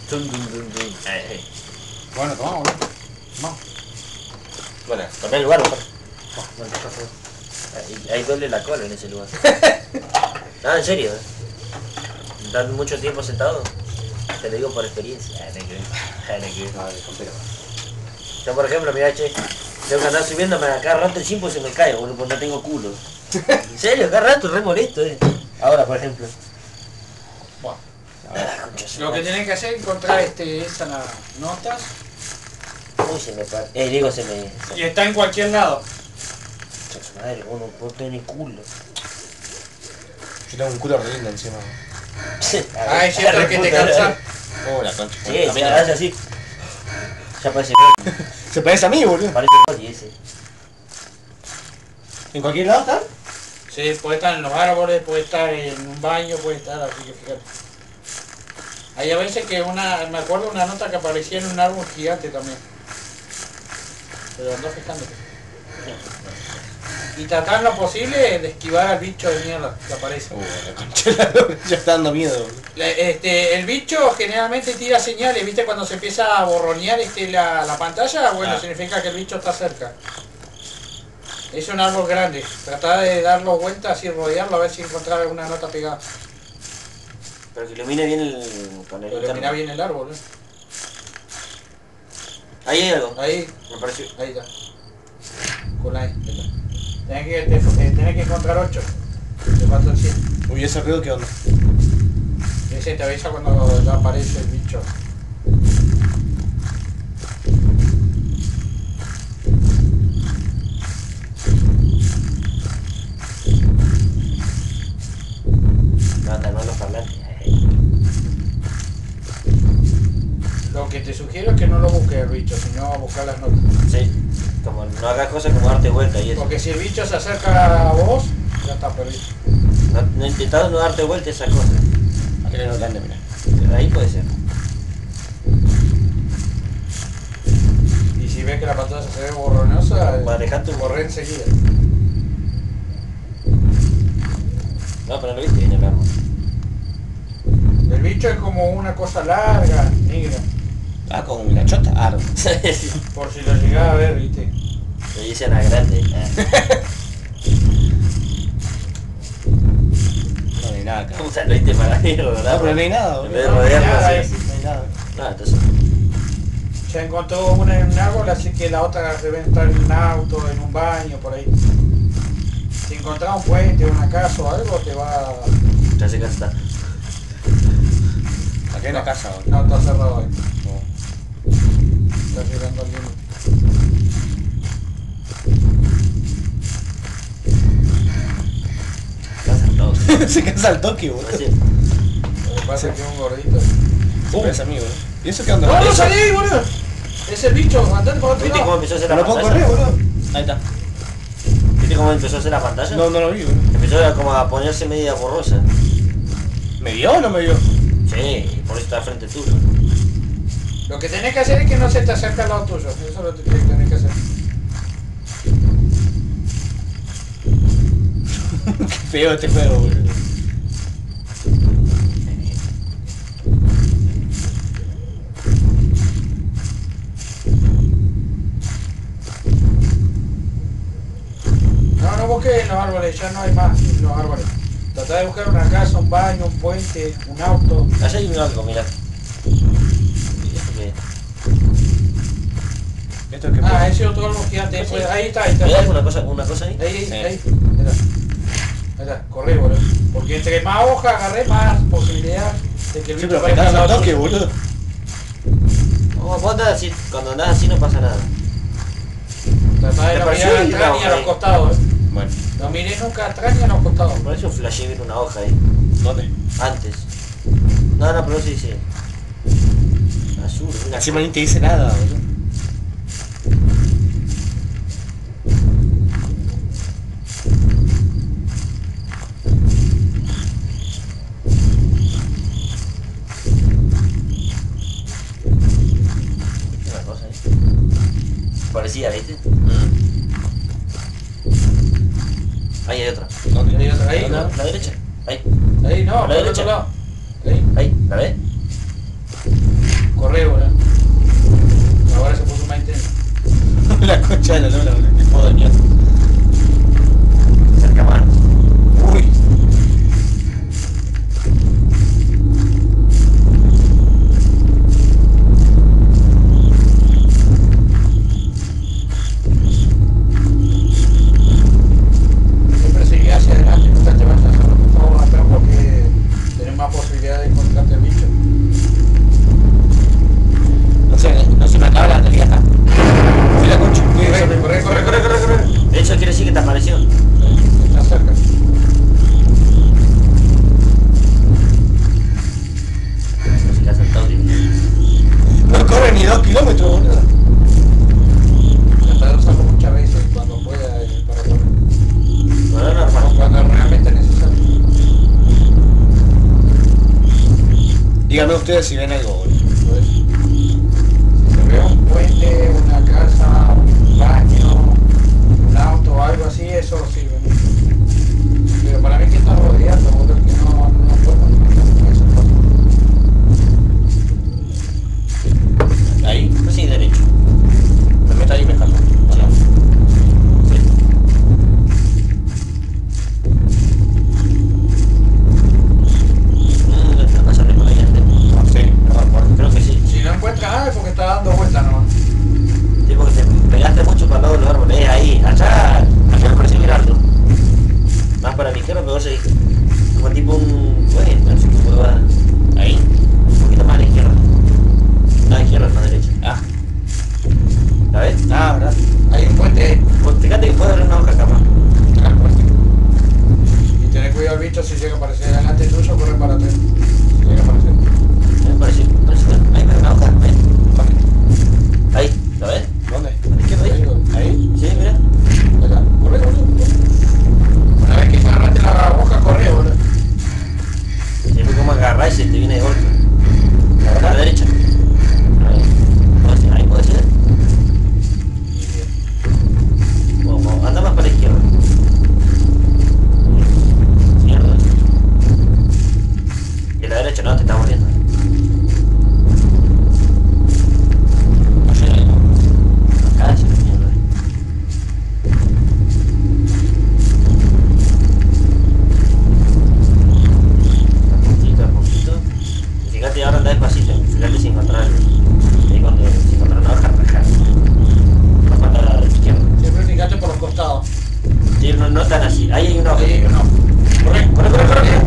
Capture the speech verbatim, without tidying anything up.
Tum, tum, tum, tum. Eh, eh. Bueno, tomamos, boludo. Tomamos. Bueno, tomé el lugar, mejor. Oh, bueno, está feo. Ahí, ahí duele la cola en ese lugar. Ah, en serio, eh. ¿Estás mucho tiempo sentado? Te lo digo por experiencia. Ah, no hay que ver. Ah, no hay que ver. No, de campera. Yo, por ejemplo, mira, che, tengo que andar subiéndome a cada rato el chimpo y se me cae, boludo, porque no tengo culo. En serio, cada rato, re molesto, eh. Ahora, por ejemplo. Bueno, Ah, concha su lo que madre. tenés que hacer es encontrar este, esas notas. Uy, se me par... Eh, digo, se me... Y está en cualquier lado. Concha su madre, vos no puedo tener culo. Yo tengo un culo re lindo encima. Ah, es cierto que te cansa. Oh, la concha. Sí, Bueno, se también- hace así. Ya parece... Se parece a mí, boludo. Parece Cody ese. ¿En cualquier lado está? Sí, puede estar en los árboles, puede estar en un baño, puede estar así que fíjate. Hay a veces que una, me acuerdo una nota que aparecía en un árbol gigante también. Pero ando fijándote. Y tratar lo posible de esquivar al bicho de mierda que aparece. Oh, la concha de la lora. Ya está dando miedo, boludo. La- Este, el bicho generalmente tira señales, ¿viste? Cuando se empieza a borronear este, la, la pantalla, bueno, Ah. significa que el bicho está cerca. Es un árbol grande. Tratar de darlo vueltas y rodearlo a ver si encontrar alguna nota pegada. Pero que ilumine bien el... con el Pero linterna. mira bien el árbol, ¿eh? Ahí hay algo. Ahí, Me pareció. ahí está. Con la E. ahí está. Tenés que, te- eh, tenés que encontrar ocho. Te falta el cien. Uy, ese ruido, ¿qué onda? Ese te avisa cuando ya aparece el bicho. Nada, no los parlantes. Lo que te sugiero es que no lo busques el bicho, sino buscar las notas. Sí. Como no hagas cosas como darte vuelta y eso. Porque si el bicho se acerca a vos, ya está perdido. No, no he intentado no darte vuelta esas cosas. Acá hay una grande, mira. Pero ahí puede ser. Y si ves que la pantalla se ve borronosa, Manejate un borré enseguida. No, pero no lo viste en el árbol. El bicho es como una cosa larga, negra. Ah, como una chota. Ah, no. Sí. Por si lo llegás a ver, viste. Le dicen a grande. No hay nada acá. Puta, lo viste para mí, ¿verdad? No, pero no hay nada, En boludo. vez de No hay rodearlo nada, así. eh. No hay nada. No, entonces. Ya encontró una en un árbol, así que la otra debe estar en un auto, en un baño, por ahí. Si encontrás un puente, una casa o algo, te va... Ya sé que está. Acá hay una casa, boludo. No, está cerrado ahí. No. Está llegando al límite. Pasan todos. Se casa al toque, boludo. Así. Lo que pasa es que es un gordito. Se parece a mí, boludo. ¿Y eso qué onda? ¡No, no eso- salí, boludo! Es el bicho, andate para otro ¿Viste cómo lado. empezó a hacer la ¿No lo puedo pantalla? correr, boludo? Ahí está. ¿Viste cómo empezó a hacer la pantalla? No, no lo vi, boludo. Empezó a como a ponerse media borrosa. ¿Me vio o no me vio? Sí, por eso está al frente tuyo. Lo que tenés que hacer es que no se te acerque al lado tuyo. Eso es lo que tenés que hacer. Qué feo este juego, boludo. No, no busques en los árboles, ya no hay más en los árboles. Tratá de buscar una casa, un baño, un puente, un auto. Allá hay un algo, mirá. ¿Y esto qué es? Esto es que Ah, ese otro árbol gigante. Sí. Pues, ahí está, ahí está. ¿Mirá Ahí, alguna cosa, una cosa ahí? ahí, Sí. ahí. Ahí está. Ahí está, corre, boludo. Porque entre más hojas agarré, más posibilidad de que el Sí, bicho pero me vaya casa al lado toque, tuyo. boludo. Oh, vos andás así, cuando andás así no pasa nada. Tratá de Me no pareció mirar una atrás ni a hoja los ahí. costados. eh. Bueno, No miré nunca atrás ni a los costados. Me parece un flashé ver una hoja ahí. ¿dónde? Antes. No, no, pero sí dice. Azul, una Encima ni te dice nada, boludo. una cosa ahí. Parecía, ¿viste? Ahí hay otra. ¿Dónde? Ahí, otra, ahí, ¿Dónde? ¿no? La derecha. Ahí, Ahí, no, ¿A la por el derecha? otro lado. Ahí. ahí, ¿la ves? La concha de la luna, boludo. Qué joda de mierda. Cerca más. Uy. Siempre sigue hacia adelante, nunca te vayas a hacer todo atrás porque tenés más posibilidad de encontrarte el bicho. No sé, no se me acaba la batería acá. Sí, la concha. ¿Qué es eso? Corre, corre, corre, corre, corre. De hecho quiere decir que te apareció. Está cerca. No se le ha saltado bien. No corre ni dos kilómetros, boludo. Tratar de usarlo muchas veces cuando pueda eh, para correr. Bueno, normal. Cuando realmente es necesario. Díganme ustedes si ven algo, boludo. Pues, si se ve un puente, una casa, un baño, un auto o algo así, eso sirve mucho. Pero para mí que está rodeando, boludo, que no, no puedo ni eso. Ahí. Pues sí, derecho. Me meto ahí y me jalo. ¿O no? Sí. Mm, la casa de por ahí antes. No sé, no me acuerdo. Creo que sí. Si no encuentra nada es porque está dando vueltas nomás. Tipo que te pegaste mucho para el lado de los árboles. Eh, ahí, allá. Allá me pareció mirarlo. Más para mi izquierda, pero vos seguís. Como tipo un... Bueno, no sé qué puedo dar. Ahí. Un poquito más a la izquierda. No a la izquierda, no a la derecha. Ah. ¿La ves? Ah, verdad. Hay un puente ahí. Pues fíjate que puede haber una hoja capaz. Y tener cuidado al bicho si llega a aparecer delante tuyo, corre para atrás. Si llega a aparecer. Me pareció. Parece que ahí me da una hoja. ¿Ves? ¿Dónde? Ahí. ¿La ves? ¿Dónde? ¿A la izquierda ahí? Ahí. Sí, mira. Allá. Corre, corre, corre. Una vez que agarraste la hoja, corre, boludo. Siempre como agarrar y se te viene de golpe. A la derecha. Ahí. ¿Puede ser? Ahí puede ser. Vamos, anda más para la izquierda. Izquierda. Y a la derecha no, te estamos viendo. Allá, ¿no? Acá sí, mierda. A poquito, a poquito. Y fíjate, ahora anda despacito. Fíjate si encontrar algo. Ahí cuando si encontrar una hoja, rajar. No falta a la izquierda. Siempre fíjate por los costados. Sí, no, no tan así. Ahí hay una hoja. Ahí hay uno. Corre, corre, corre, corre.